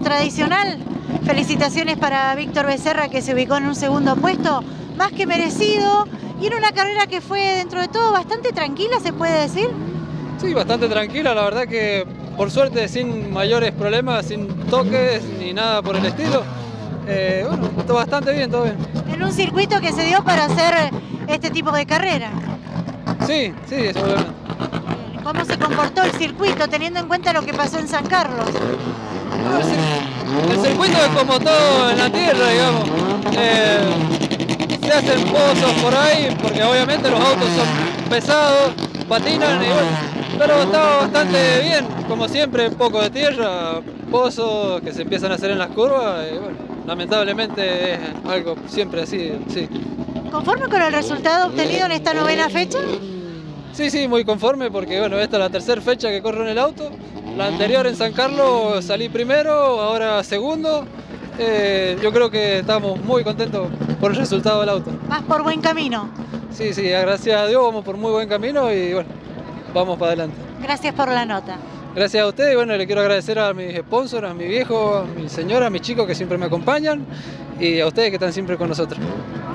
lo tradicional, felicitaciones para Víctor Becerra, que se ubicó en un segundo puesto, más que merecido, y en una carrera que fue dentro de todo bastante tranquila, ¿se puede decir? Sí, bastante tranquila, la verdad que por suerte sin mayores problemas, sin toques ni nada por el estilo. Bueno, todo bastante bien, todo bien. En un circuito que se dio para hacer este tipo de carrera. Sí, sí, seguramente. ¿Cómo se comportó el circuito teniendo en cuenta lo que pasó en San Carlos? El circuito es como todo en la tierra, digamos. Se hacen pozos por ahí, porque obviamente los autos son pesados, patinan y bueno, pero está bastante bien, como siempre, un poco de tierra, pozos que se empiezan a hacer en las curvas y bueno, lamentablemente es algo siempre así, sí. ¿Conforme con el resultado obtenido en esta novena fecha? Sí, sí, muy conforme porque bueno, esta es la tercera fecha que corro en el auto. La anterior en San Carlos salí primero, ahora segundo. Yo creo que estamos muy contentos por el resultado del auto. Vas por buen camino. Sí, sí, gracias a Dios vamos por muy buen camino y bueno, vamos para adelante. Gracias por la nota. Gracias a ustedes y bueno, le quiero agradecer a mis sponsors, a mi viejo, a mi señora, a mis chicos que siempre me acompañan y a ustedes que están siempre con nosotros.